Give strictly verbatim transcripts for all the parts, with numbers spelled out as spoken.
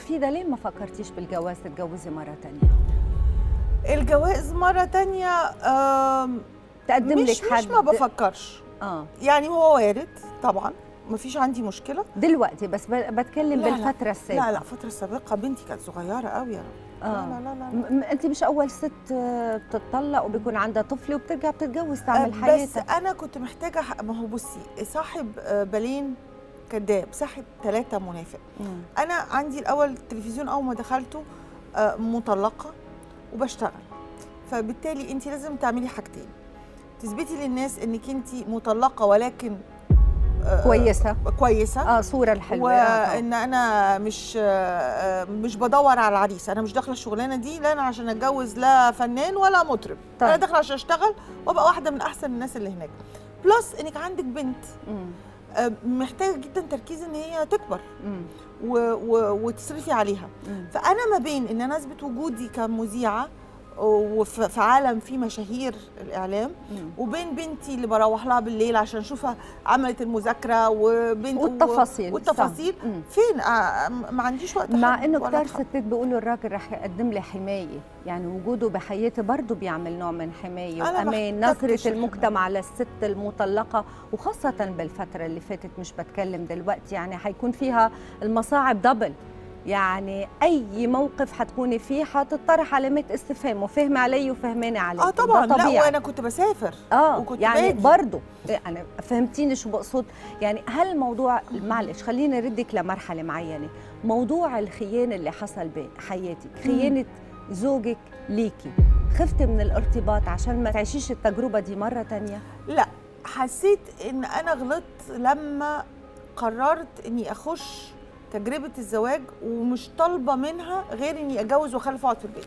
مفيدة ليه ما فكرتيش بالجواز تتجوزي مرة تانية؟ الجواز مرة تانية تقدم مش لك حد مش ما بفكرش. اه يعني هو وارد طبعا، مفيش عندي مشكلة دلوقتي، بس بتكلم لا بالفترة لا السابقة. لا لا الفترة السابقة بنتي كانت صغيرة قوي يا رب. آه. لا لا لا, لا. انت مش اول ست بتطلق وبيكون عندها طفل وبترجع بتتجوز تعمل بس حياتها. بس انا كنت محتاجة، ما هو بصي صاحب بالين كذاب، صاحب ثلاثة منافق. مم. انا عندي الاول التلفزيون اول ما دخلته مطلقة وبشتغل، فبالتالي انت لازم تعملي حاجتين: تثبتي للناس انك انت مطلقة ولكن كويسه كويسه اه صوره الحلوه، وان انا مش مش بدور على العريس، انا مش داخله الشغلانه دي لا انا عشان اتجوز لا فنان ولا مطرب. طيب. انا داخله عشان اشتغل وابقى واحده من احسن الناس اللي هناك، بلس انك عندك بنت محتاجه جدا تركيز ان هي تكبر و و وتصرفي عليها. مم. فانا ما بين ان انا اثبت وجودي كمذيعه وفي عالم فيه مشاهير الاعلام، مم. وبين بنتي اللي بروح لها بالليل عشان اشوفها عملت المذاكره وبنت والتفاصيل والتفاصيل فين. آه ما عنديش وقت. مع انه كتار ستات بيقولوا الراجل رح يقدم لي حمايه، يعني وجوده بحياتي برضه بيعمل نوع من حمايه وامان، نظره المجتمع للست المطلقه، وخاصه بالفتره اللي فاتت، مش بتكلم دلوقتي، يعني حيكون فيها المصاعب دبل. يعني اي موقف حتكوني فيه حتطرح علامات استفهام، وفهمي علي وفهماني عليك. اه طبعا. لا وانا كنت بسافر اه وكنت يعني برضه يعني فهمتيني شو بقصد. يعني هل الموضوع، معلش خليني اردك لمرحله معينه، موضوع الخيانه اللي حصل بحياتك، خيانه زوجك ليكي، خفتي من الارتباط عشان ما تعيشيش التجربه دي مره ثانيه؟ لا، حسيت ان انا غلطت لما قررت اني اخش تجربة الزواج ومش طالبة منها غير اني اتجوز واخلف واقعد في البيت.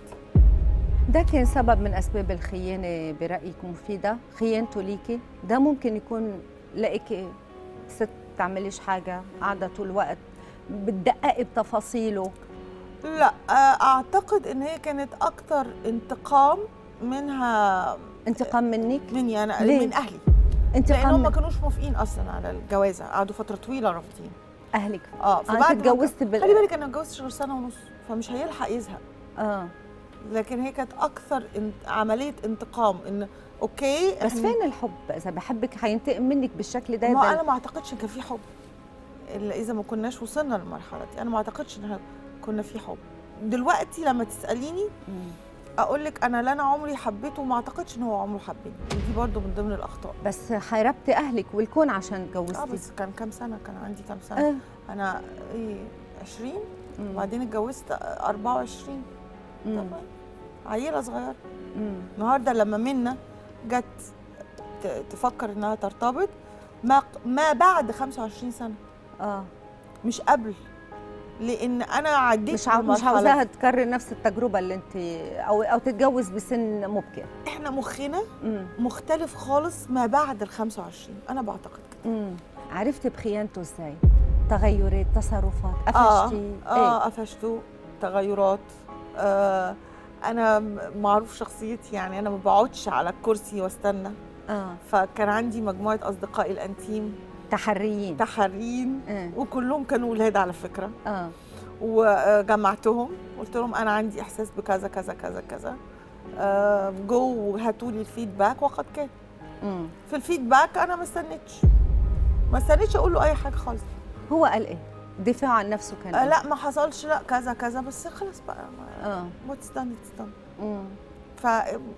ده كان سبب من اسباب الخيانة برأيك مفيدة؟ خيانته ليكي؟ ده ممكن يكون لقيكي ست تعمليش حاجة، قاعدة طول الوقت بتدققي بتفاصيله؟ لا، اعتقد ان هي كانت اكتر انتقام منها. انتقام منك؟ مني انا. ليه؟ من اهلي. انتقام لانهم ما كانوش موافقين اصلا على الجوازة، قعدوا فترة طويلة رافضين. اهلك؟ اه فبعد اتجوزت بال... خلي بالك انا اتجوزت غير سنه ونص، فمش هيلحق يزهق. اه لكن هي كانت اكثر انت... عمليه انتقام. ان اوكي بس فين الحب؟ اذا بحبك هينتقم منك بالشكل ده؟ ما انا ما اعتقدش ان كان في حب الا اذا ما كناش وصلنا للمرحله دي. انا ما اعتقدش ان كنا في حب. دلوقتي لما تساليني اقول لك انا لا انا عمري حبيته وما اعتقدش ان هو عمره حبني، دي برضو من ضمن الاخطاء. بس حيربتي اهلك والكون عشان اتجوزتي. اه بس كان كام سنه؟ كان عندي كام سنه؟ أه. انا ايه عشرين وبعدين اتجوزت أربعة وعشرين. طبعا عيله صغيره. النهارده لما منا جت تفكر انها ترتبط ما ما بعد خمسة وعشرين سنه، اه مش قبل، لان انا عديت مش عاو... مش عاوزاها تكرر نفس التجربه اللي انت او او تتجوز بسن مبكر. احنا مخنا مم. مختلف خالص ما بعد ال خمسة وعشرين، انا بعتقد كده. امم عرفتي بخيانته ازاي؟ تغيرات، تصرفات، قفشتي؟ اه اه ايه؟ قفشته، تغيرات. آه انا معروف شخصيتي، يعني انا ما بقعدش على الكرسي واستنى. اه فكان عندي مجموعه اصدقائي الانتيم تحريين تحريين اه. وكلهم كانوا ولاد على فكره. اه وجمعتهم قلت لهم انا عندي احساس بكذا كذا كذا كذا، آه جو وهاتوا لي الفيدباك، وقد كان. امم في الفيدباك انا ما استنيتش ما استنيتش اقول له اي حاجه خالص. هو قال ايه؟ دفاع عن نفسه كان آه إيه؟ لا ما حصلش، لا كذا كذا، بس خلاص بقى اه ما تستني تستني. امم ف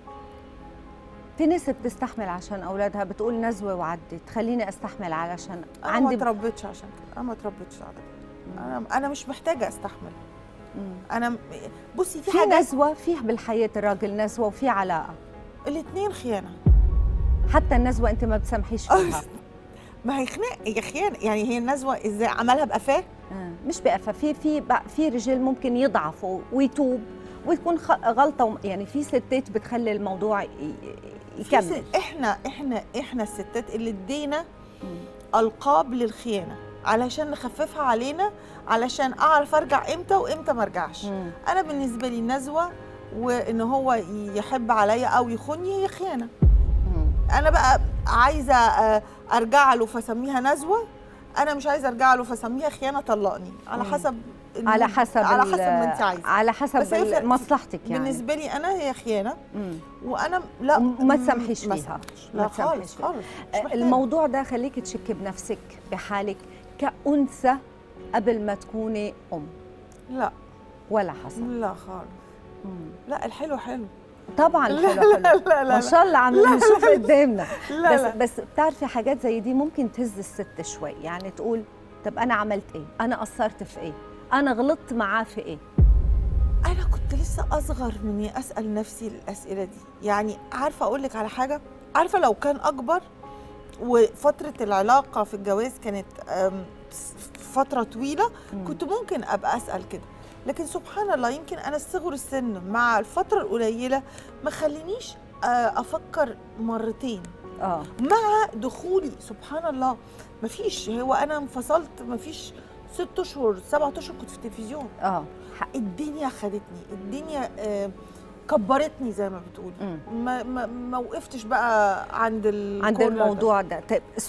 في ناس بتستحمل عشان اولادها، بتقول نزوه وعدت، خليني استحمل علشان أنا عندي. انا ما اتربيتش عشان كده، انا ما اتربيتش على كده. انا انا مش محتاجه استحمل. مم. انا بصي في, في حاجه نزوه فيه بالحياه، الراجل نزوه وفي علاقه، الاثنين خيانه. حتى النزوه انت ما بتسامحيش فيها. ما هي خناق، هي خيانه. يعني هي النزوه ازاي عملها بقفاه؟ آه. مش بقفاه، في في في رجال ممكن يضعفوا ويتوب وتكون غلطه، يعني في ستات بتخلي الموضوع يكمل. احنا احنا احنا الستات اللي ادينا القاب للخيانه علشان نخففها علينا، علشان اعرف ارجع امتى وامتى ما ارجعش. مم. انا بالنسبه لي النزوه وان هو يحب عليا او يخوني هي خيانه. مم. انا بقى عايزه ارجع له فاسميها نزوه، انا مش عايزه ارجع له فاسميها خيانه، طلقني على حسب على حسب على حسب ما انت عايزه، على حسب مصلحتك يعني. بالنسبه لي انا هي خيانه، مم. وانا لا ما تسامحيش فيها، لا خالص خالص. الموضوع ده خليك تشكي بنفسك بحالك كأنثى قبل ما تكوني ام. لا ولا حصل؟ لا خالص. مم. لا الحلو حلو طبعا، الحلو حلو. لا لا لا ما شاء الله عم نشوف قدامنا. لا بس لا. بس بتعرفي حاجات زي دي ممكن تهز الست شوي، يعني تقول طب انا عملت ايه؟ انا قصرت في ايه؟ انا غلطت معاه في ايه؟ انا كنت لسه اصغر من اني اسال نفسي الاسئله دي. يعني عارفه اقول لك على حاجه، عارفه لو كان اكبر وفتره العلاقه في الجواز كانت فتره طويله مم. كنت ممكن ابقى اسال كده، لكن سبحان الله يمكن انا صغر السن مع الفتره القليله ما خلينيش افكر مرتين. اه مع دخولي سبحان الله ما فيش، هو انا انفصلت ما فيش ست اشهر سبعة اشهر كنت في التلفزيون. اه الدنيا خدتني، الدنيا آه كبرتني زي ما بتقولي، ما, ما ما وقفتش بقى عند عند الموضوع ده, ده.